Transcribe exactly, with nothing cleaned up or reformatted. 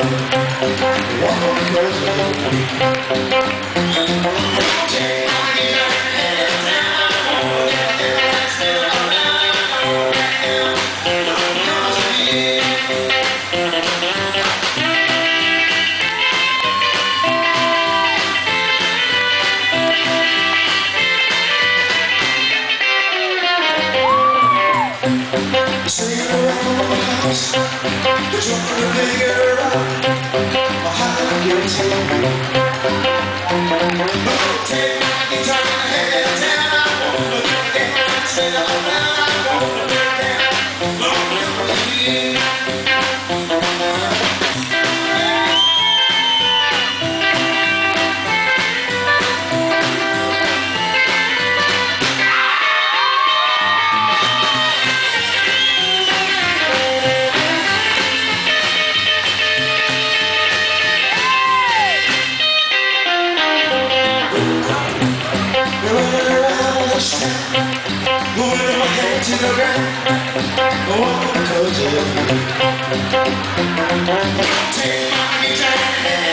Walk on singing around my house, jumping and hanging around my high guitar. Take my guitar and hand down, I wanna dance, and I wanna dance, long memory. Moving my head to the ground, oh, cause you take my guitar.